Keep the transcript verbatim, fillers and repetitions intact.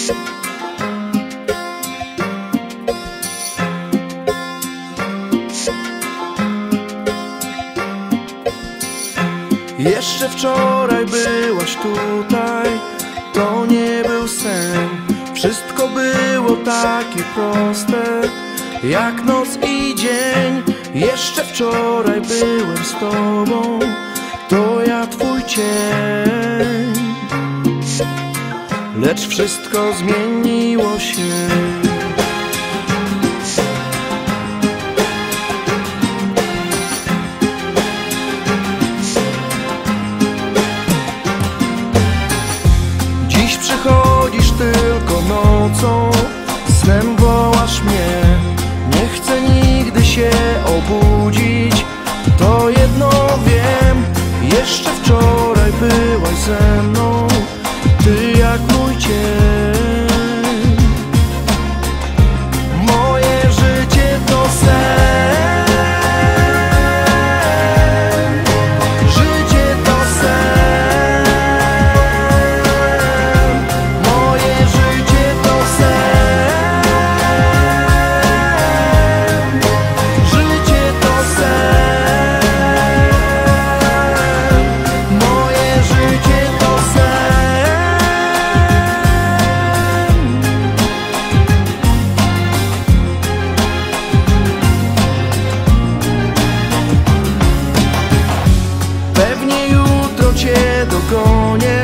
Jeszcze wczoraj byłaś tutaj, to nie był sen. Wszystko było takie proste, jak noc i dzień. Jeszcze wczoraj byłem z tobą, to ja twój cień. Lecz wszystko zmieniło się. Dziś przychodzisz tylko nocą, snem wołasz mnie. Nie chcę nigdy się obudzić, to jedno wiem. Jeszcze wczoraj byłaś ze mną, ty jak mój cień. Moje życie to sen, życie to sen. Moje życie to sen, życie to sen. Moje życie to sen. Pewnie jutro cię dogonię,